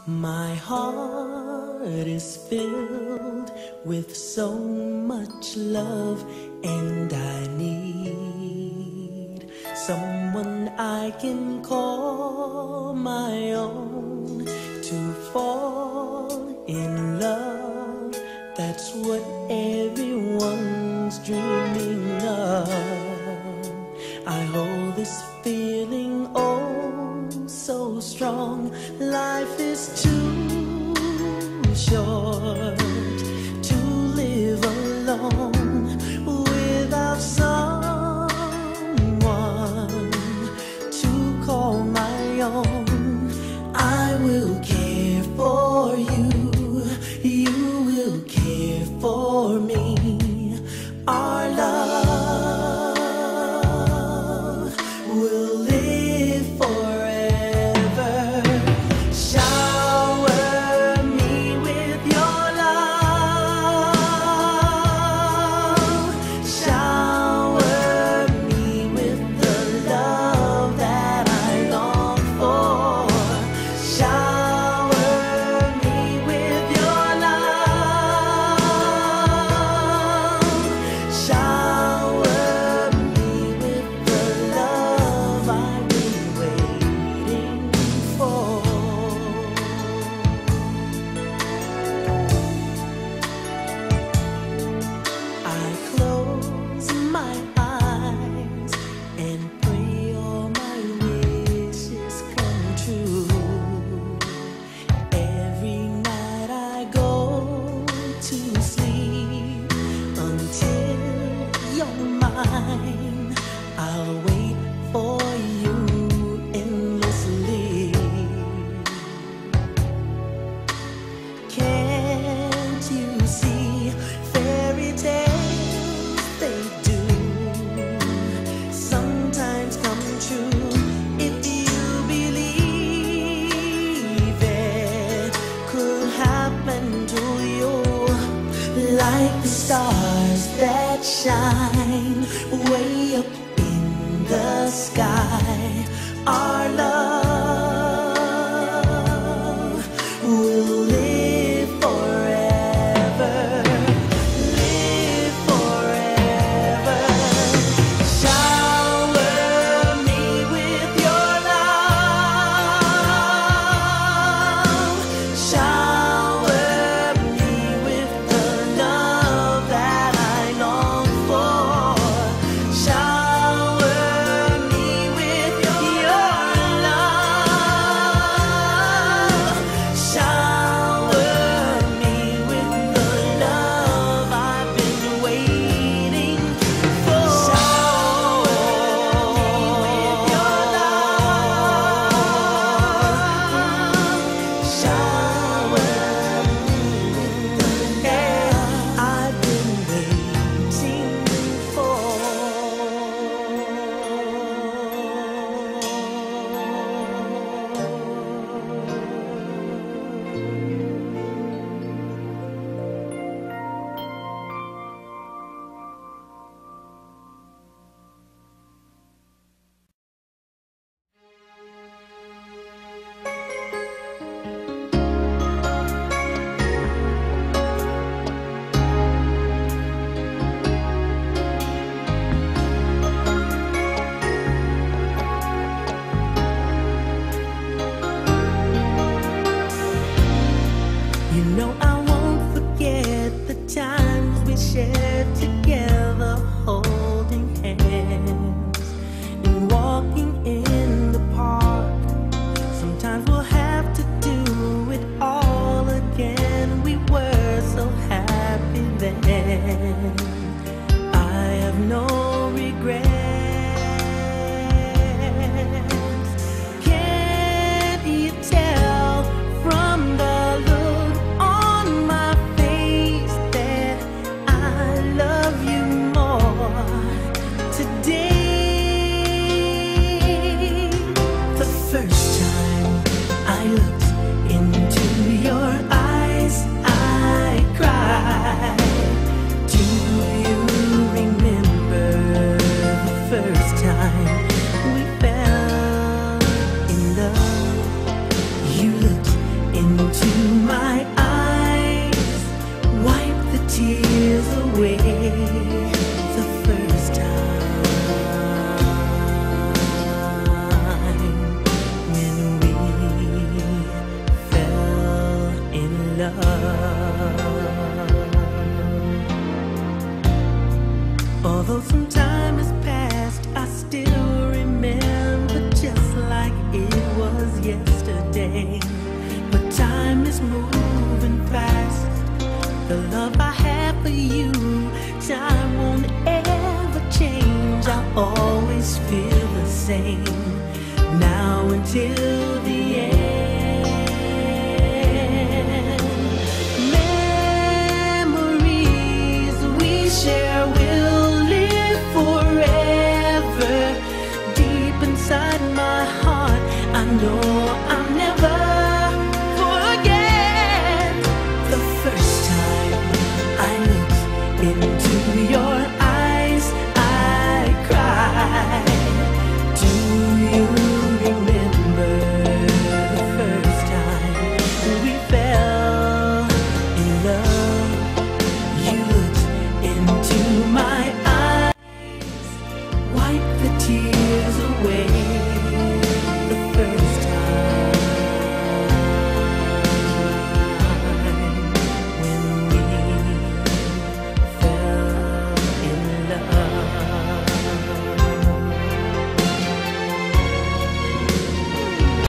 My heart is filled with so much love, and I need someone I can call my own to fall in love. That's what everyone's dreaming of. I hold this feeling oh so strong. Life is too short to live alone without someone to call my own. I will care for you, you will care for me. Our love will live forever. Shower me with your love. Shower me with the love that I long for. Shower me with your love. Shower me with the love I've been waiting for. I close my eyes and pray all my wishes come true. Every night I go to sleep until you're mine. I'll wait for you endlessly. Can't you see fairy tales, they do sometimes come true if you believe it could happen to you. Like the stars that shine way up in the sky, our love will live forever. Live forever. Shower me with your love. Shower me with the love that I long for. Shower me with your love. Shower me with the love I've been waiting for. Shower me with your love. Shower me with the love I've been waiting for. You know I won't forget the times we shared together, holding hands and walking in the park. Sometimes we'll have to do it all again. We were so happy then. I have no regrets. Can't you tell from the look on my face that I love you more today? The first time I looked into your eyes, I cried. Do you remember the first time we fell in love? You looked in always feel the same. Now until